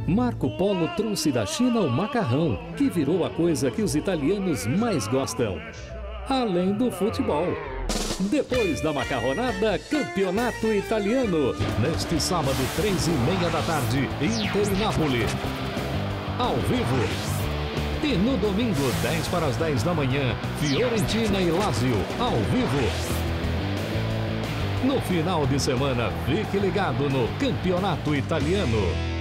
Marco Polo trouxe da China o macarrão, que virou a coisa que os italianos mais gostam, além do futebol. Depois da macarronada, Campeonato Italiano. Neste sábado, 3h30 da tarde, Inter e Napoli. Ao vivo. E no domingo, 10 para as 10 da manhã, Fiorentina e Lazio, ao vivo. No final de semana, fique ligado no Campeonato Italiano.